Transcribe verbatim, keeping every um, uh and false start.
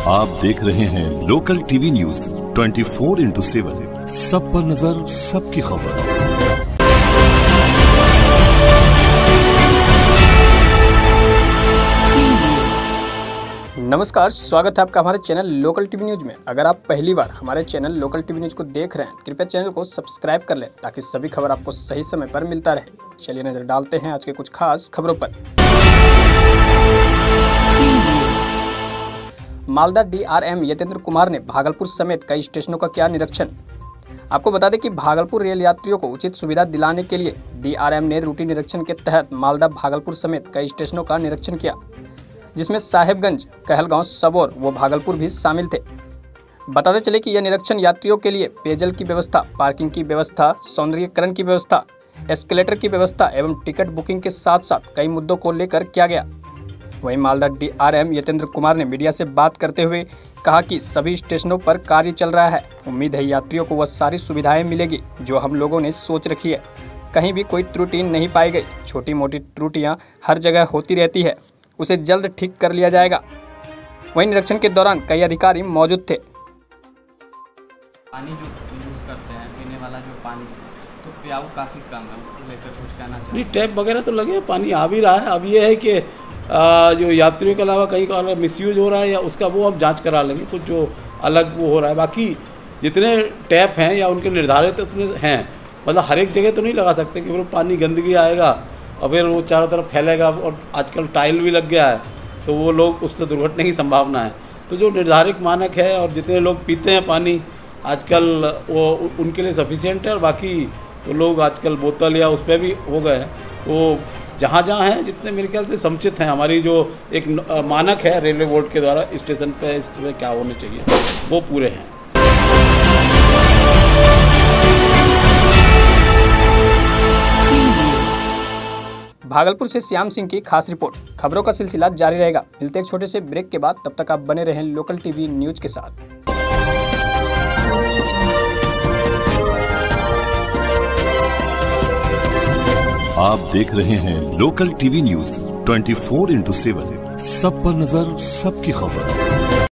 आप देख रहे हैं local TV news twenty four into seven, सब पर नजर, सबकी खबर। नमस्कार, स्वागत है आपका हमारे चैनल लोकल टीवी न्यूज में। अगर आप पहली बार हमारे चैनल लोकल टीवी न्यूज को देख रहे हैं, कृपया चैनल को सब्सक्राइब कर लें ताकि सभी खबर आपको सही समय पर मिलता रहे। चलिए नजर डालते हैं आज के कुछ खास खबरों पर। मालदा डीआरएम यतेंद्र कुमार ने भागलपुर समेत कई स्टेशनों का किया निरीक्षण। आपको बता दें कि भागलपुर रेल यात्रियों को उचित सुविधा दिलाने के लिए डीआरएम ने रूटीन निरीक्षण के तहत मालदा भागलपुर समेत कई स्टेशनों का निरीक्षण किया, जिसमें साहेबगंज, कहलगांव, सबौर व भागलपुर भी शामिल थे। बताते चले कि यह निरीक्षण यात्रियों के लिए पेयजल की व्यवस्था, पार्किंग की व्यवस्था, सौंदर्यीकरण की व्यवस्था, एस्केलेटर की व्यवस्था एवं टिकट बुकिंग के साथ साथ कई मुद्दों को लेकर किया गया। वहीं मालदा डीआरएम यतेंद्र कुमार ने मीडिया से बात करते हुए कहा कि सभी स्टेशनों पर कार्य चल रहा है। उम्मीद है यात्रियों को वह सारी सुविधाएं मिलेगी जो हम लोगों ने सोच रखी है। कहीं भी कोई त्रुटि नहीं पाई गई। छोटी मोटी त्रुटियां हर जगह होती रहती है, उसे जल्द ठीक कर लिया जाएगा। वहीं निरीक्षण के दौरान कई अधिकारी मौजूद थे। पानी जो यूज़ करते हैं, पीने वाला जो पानी, तो प्याऊ काफ़ी कम है, उसको लेकर कुछ कहना चाहिए। नहीं, टैप वगैरह तो लगे, पानी आ भी रहा है। अब ये है कि आ, जो यात्रियों के अलावा कहीं का मिसयूज हो रहा है या उसका वो हम जांच करा लेंगे, कुछ जो अलग वो हो रहा है। बाकी जितने टैप हैं या उनके निर्धारित उतने हैं, मतलब हर एक जगह तो नहीं लगा सकते कि वो पानी गंदगी आएगा और फिर वो चारों तरफ फैलेगा। और आजकल टाइल भी लग गया है तो वो लोग उससे दुर्घटना की संभावना है। तो जो निर्धारित मानक है और जितने लोग पीते हैं पानी आजकल, वो उनके लिए सफिशिएंट है। और बाकी तो लोग आजकल बोतल या उस पर भी हो गए हैं। वो जहाँ जहाँ हैं, जितने मेरे ख्याल से समुचित हैं, हमारी जो एक मानक है रेलवे बोर्ड के द्वारा स्टेशन पे इस तरह क्या होने चाहिए, वो पूरे हैं। भागलपुर से श्याम सिंह की खास रिपोर्ट। खबरों का सिलसिला जारी रहेगा। मिलते हैं एक छोटे से ब्रेक के बाद, तब तक आप बने रहें लोकल टीवी न्यूज के साथ। आप देख रहे हैं local TV news twenty four into seven, सब पर नजर, सबकी खबर।